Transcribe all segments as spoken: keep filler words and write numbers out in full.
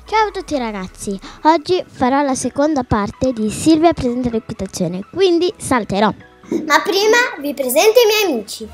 Ciao a tutti ragazzi, oggi farò la seconda parte di Silvia presenta l'equitazione, quindi salterò. Ma prima vi presento i miei amici.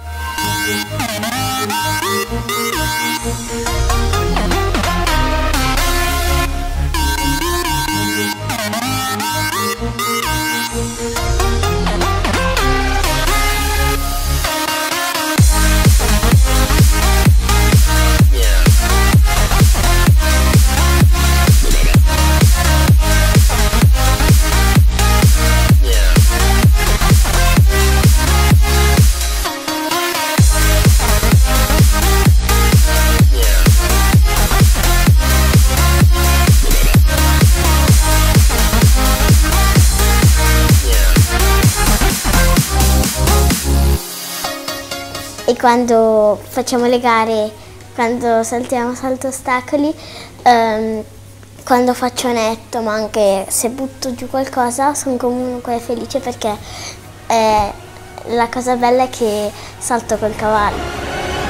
E quando facciamo le gare, quando saltiamo salto ostacoli, ehm, quando faccio netto, ma anche se butto giù qualcosa, sono comunque felice perché eh, la cosa bella è che salto col cavallo.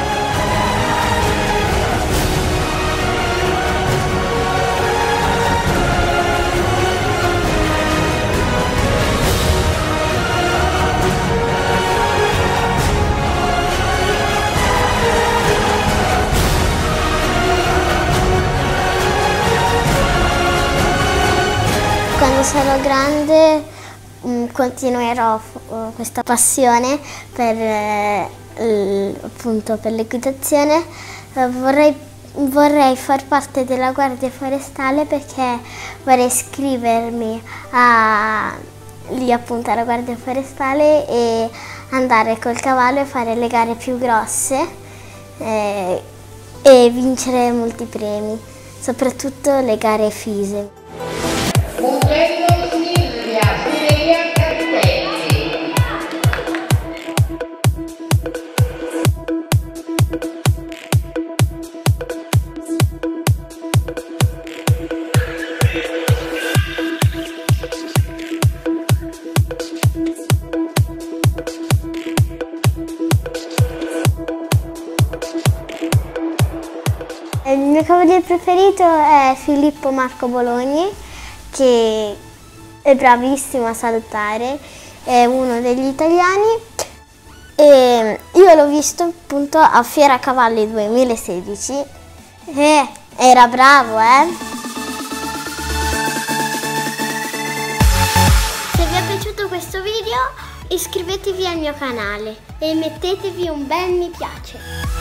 Quando sarò grande mh, continuerò uh, questa passione per, eh, appunto, per l'equitazione. Uh, vorrei, vorrei far parte della Guardia Forestale perché vorrei iscrivermi a, lì appunto alla Guardia Forestale e andare col cavallo e fare le gare più grosse eh, e vincere molti premi, soprattutto le gare fise. Il mio cavaliere preferito è Filippo Marco Bologni, che è bravissimo a saltare, è uno degli italiani e io l'ho visto appunto a Fiera Cavalli duemilasedici e era bravo, eh! Se vi è piaciuto questo video iscrivetevi al mio canale e mettetevi un bel mi piace.